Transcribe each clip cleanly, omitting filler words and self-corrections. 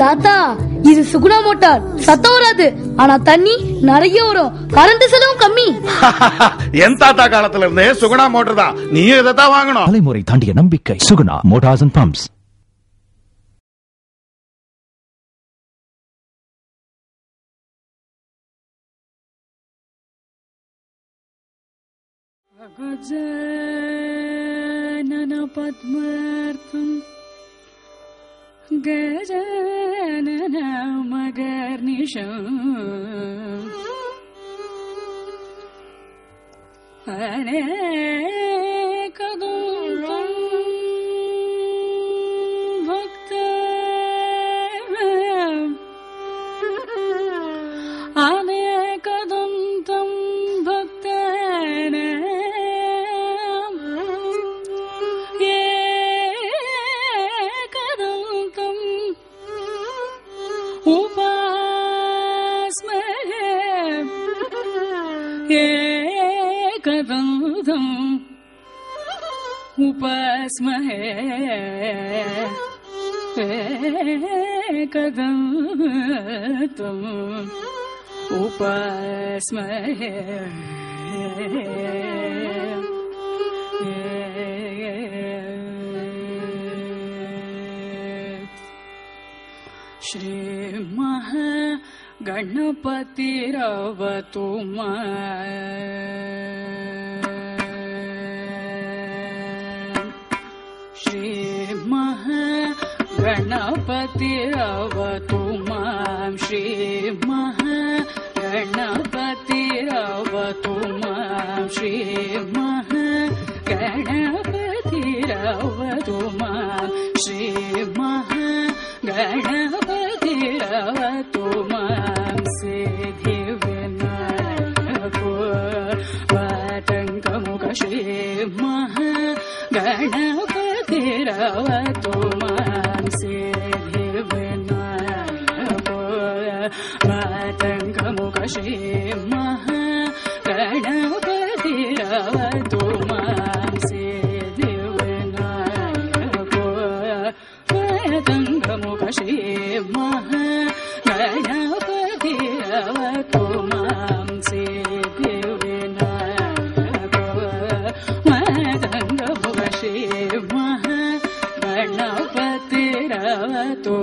தாத்தா, இது சுகுணா மோட்டார். சத்தம் வராது, ஆனா தண்ணி நிறைய வரும். கரண்ட் செலவும் கம்மி. என் தாத்தா காலத்துல இருந்தே சுகுணா மோட்டார் தான். நீயும் இதைத்தான் வாங்கணும். தலைமுறை தாண்டிய நம்பிக்கை சுகுணா மோட்டார்ஸ் அண்ட் பம்ப்ஸ். गजानन पद्मार्थं गजानन मगर्निशम् अनेकदन्तं भक्तानाम् अनेकदन्तं भक्तानाम् उपास्महे एकदन्तम् उपास्महे श्री महागणपतिरवतु श्री महागणपतिरवतु मां श्री महागणपतिरवतु मां श्री महागणपतिरवतु मां श्री महागणपतिरवतु मां सिद्धिविनायको वातङ्कमुख श्री महागणपतिरवतु मां सिद्धिविनायको वातङ्कमुख श्री महागणपतिरवतु मां सिद्धिविनायको वातङ्कमुख श्री महागणपतिरवतु मां सिद्धिविनायको वातङ्कमुख श्री महागणपतिरवतु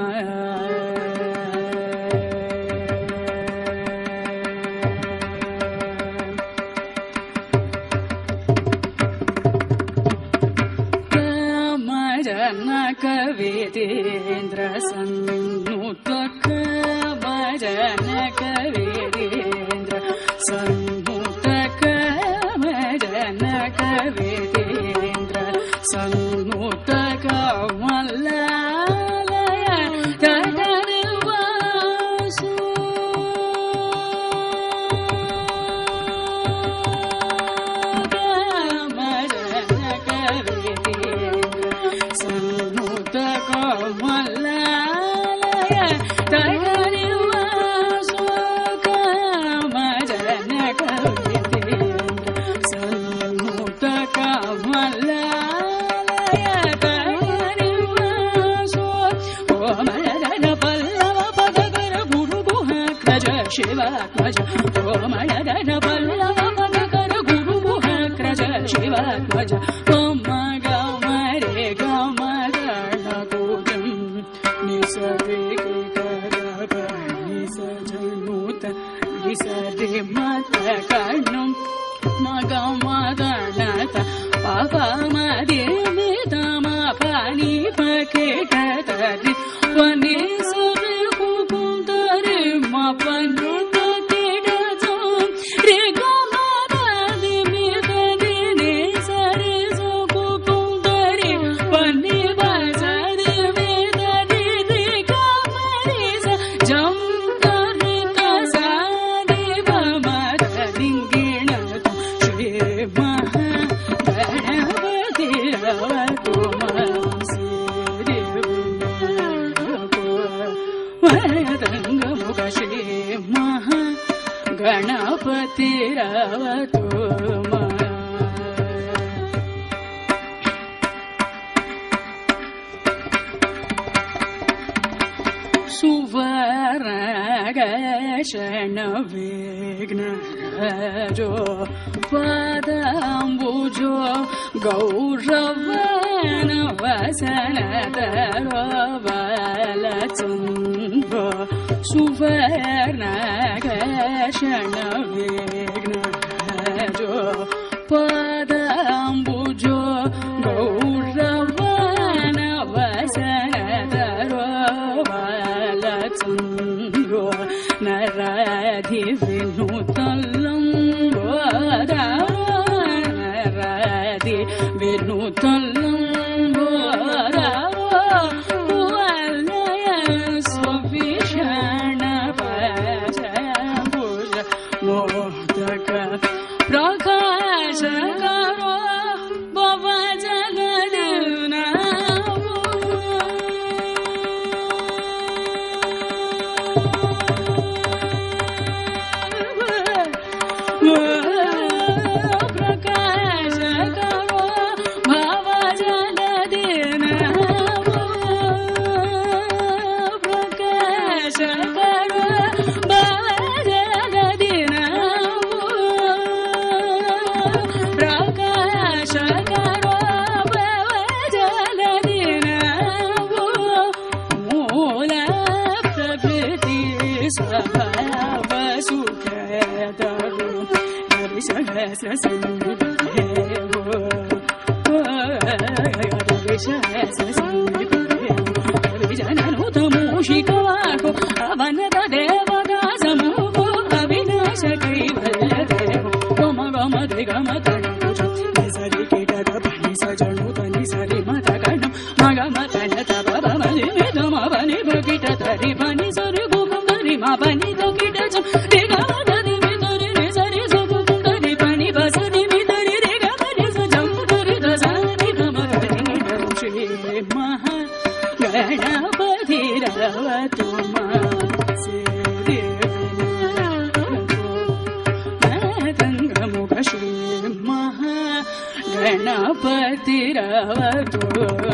कविदेन्द्र सन्नुतक भजनक विदेन्द्र सन्नुतक भजनक विदेन्द्र सन्नुतक मल्लालय तगर्वासु भजनक विदेन्द्र सन्नुतक मल्लालय तगर्वासु भजनक विदेन्द्र सन्नुतक मल्लालय तगर्वासु ओमलन पल्लव पदकर गुरु गुहाग्रज शिवात्मज ओमलन पल्लव पदकर गुरु गुहाग्रज शिवात्मज कर्णं मगमदनत पापमदिमितमपनि पकेटतरि वनि सुरि कुकुन्दरि मपनुततिडजं रिगमददिमितदिनि सरि सुकुकुन्दरि वनि बसदिमितदि रिगमरि जं गणपतिरवतु सुवर्णगशण विघ्नराजो पदाम्बुजो गौरवन वसनतरो बालचन्द्रो सुवर्णगशण विघ्नराजो पदाम्बुजो गौरवन वसनतरो बालचन्द्रो नराधि विनुतलम्बोदा नराधि विनुतलम्बोदा वलय स्वविषण भुज मोदक प्रकाशकरो भव जगदना मूषिकवाको अवनत देवदासमुखो अविनाश कैवल्यदेवो गम गम रे गम निसरि कीटक पनि सजनु तनि सरि मत गण मग मत तब बमनि मेदम बनि बकीट तरि बनि सरि गुगम रि मा बनि दकीट जम रे गम दरि मिदरि रे सरि सुगु दरि बनि बसनि मिदरि रे गम रे सजम दरि दसनि गम रि श्री महा गणपति रवतु मातङ्गमुख श्री महा गणपति रवतु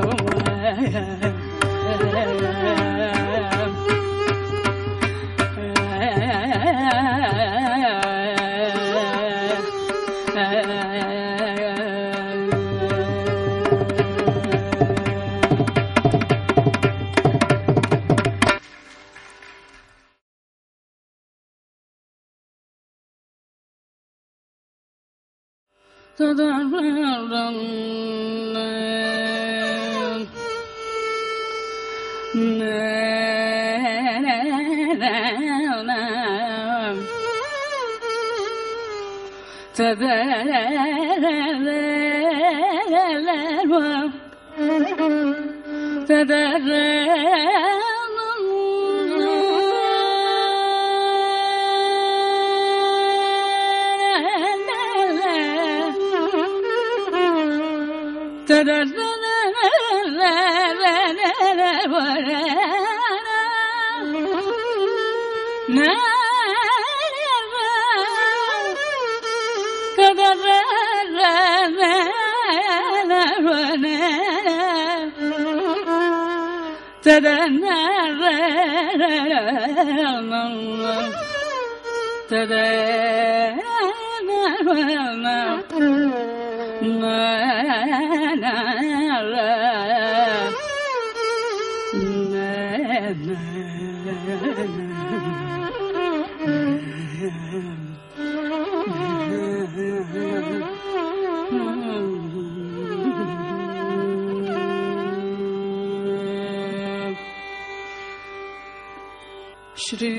श्री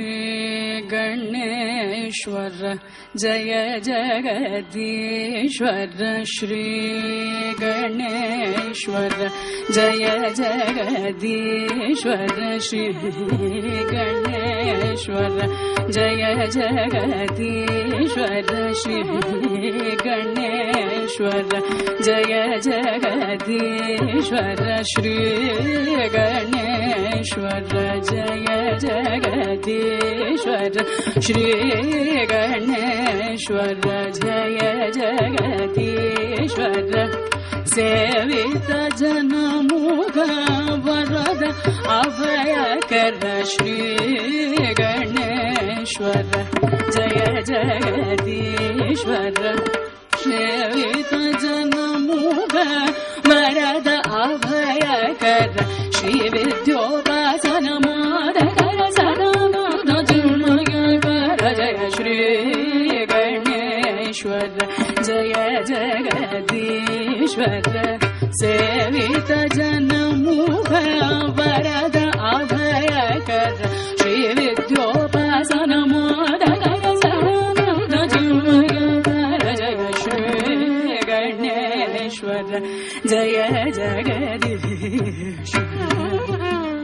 गणेश्वर जय जगदीश्वर श्री गणेश्वर जय जगदीश्वर श्री गणेश्वर जय जगदीश्वर श्री गणेश्वर जय जगदीश्वर श्री गणेश्वर जय जगदीश्वर श्री गणेश्वर जय जगदीश्वर ಸೇವಿತ ಜನಮುಖ ವರದ ಅಭಯಕರ ಶ್ರೀ ಗಣೇಶ್ವರ ಜಯ ಜಗದೀಶ್ವರ ಸೇವಿತ ಜನಮುಖ ವರದ ಅಭಯಕರ ಶ್ರೀ ವಿದ್ಯೋಪಾಸನ ಮೋದಕರ ಸದಾನಂದ ಚಿನ್ಮಯಕರ ಜಯ ಶ್ರೀ ಗಣೇಶ್ವರ ಜಯ ಜಗದೀಶ್ವರ ಸೇವಿತ ಜನಮುಖ ವರದ ಅಭಯಕರ ಶ್ರೀ ವಿದ್ಯೋಪಾಸನ ಮೋದಕರ ಸದಾನಂದ ಚಿನ್ಮಯಕರ ಜಯ ಶ್ರೀ ಗಣೇಶ್ವರ ಜಯ ಜಗದೀಶ್ವರ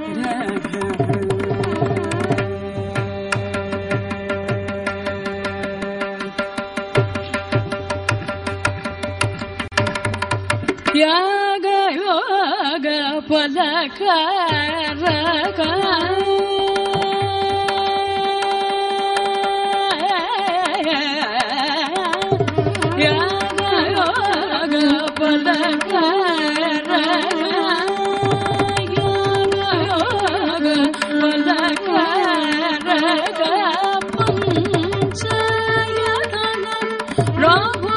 ಯಾಗ ಯೋಗ ಫಲಕಾರಕ ಯಾಗ ಯೋಗ ಫಲಕಾರಕ ಯಾಗ ಯೋಗ ಫಲಕಾರಕ ಪಂಚಯತನ ಪ್ರಭು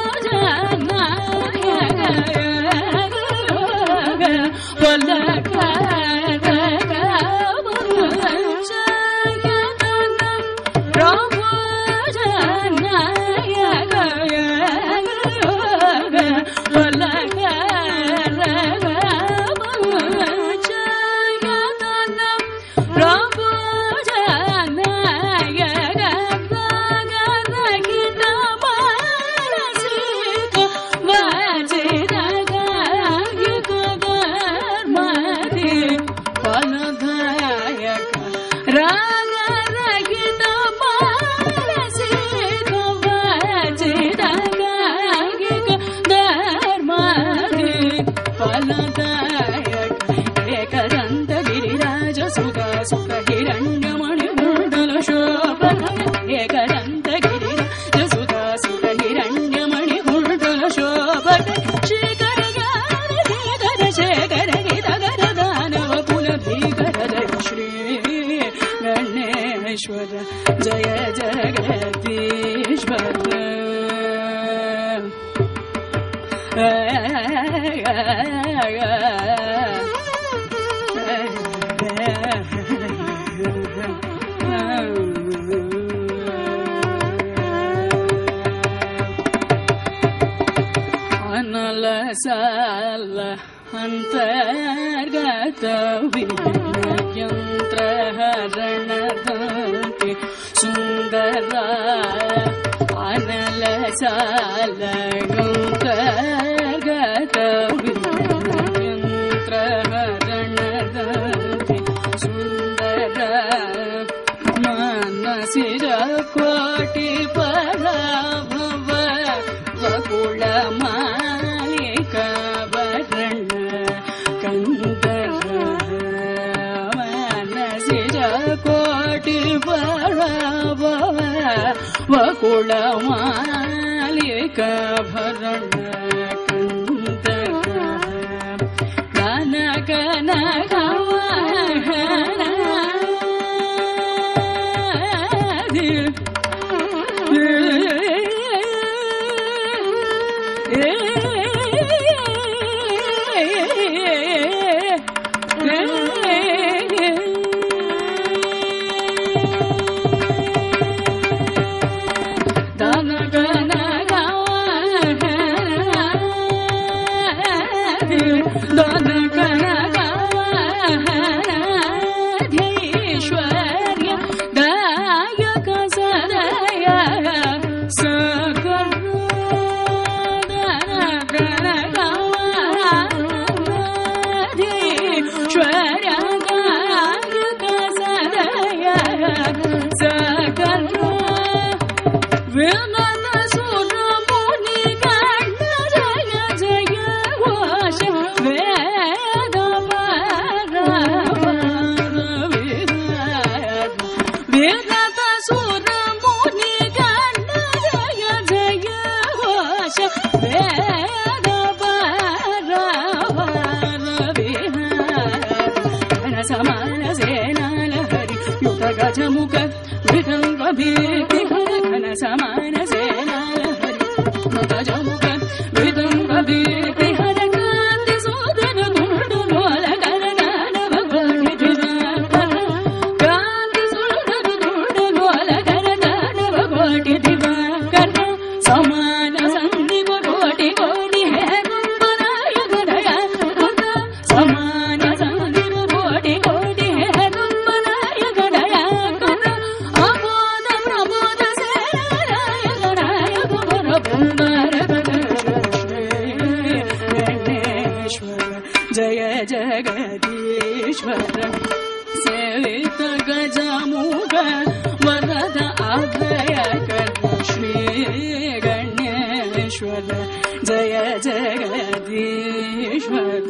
ಜಯ ಜಗದೀಶ್ವರ ಅನಲ ಸಾಲ ಅಂತರ್ಗತ ಯಂತ್ರ ಹರಣದಂತೆ ಸುಂದರ ಅನಲ ಸಾಲ ಅಂತರ್ಗತ ಯಂತ್ರ ಹರಣದಂತೆ ಸುಂದರ ಮನಸಿರ ಕೋಟಿ ಪರಾಭವ ವಕುಳ ಮಾಲಿಕ ವರಣ ಕಂದರ ಮನಸಿರ ಕೋಟಿ ಪರಾಭವ ವಕುಳ ಮಾಲಿಕ ಭರಣ ಕಂದರ ಕನ ಕನ ಗ ಗಜಮುಖ ವಿದುಂಬ ಬೀಪಿ ಹರಕಾಂತಿ ಸೋದರ ದುಂಡು ಲೋಲ ಗರಗಾನವ ಗೋಟಿ ದಿವಾಕರ ಕಾಂತಿ ಸುಂದರ ದುಂಡು ಲೋಲ ಗರಗಾನವ ಗೋಟಿ ದಿವಾಕರ ಸಮಾನ ಸಂದಿವ ಗೋಟಿ ಗೋಟಿ ಹೇ ಗುಂಬರಾಯ ಗದಯ ಗುಂದ ಸಮಾನ ಸಂದಿವ ಗೋಟಿ ಗೋಟಿ ಹೇ ಗುಂಬರಾಯ ಗದಯ ಗುಂದ ಅಬೋಧ ಪ್ರಬೋಧ ಸೇರಾಯ ಗಣಾಯ ಗುಮರ ಬೃಂದಾರ ಗಣೇಶ್ವರ ಜಯ ಜಗದೀಶ್ವರ ಸೇವಿತ ಗಜಮುಖ ವರದ ಅಭಯಕರ ಶ್ರೀ ಗಣೇಶ್ವರ ಜಯ ಜಗದೀಶ್ವರ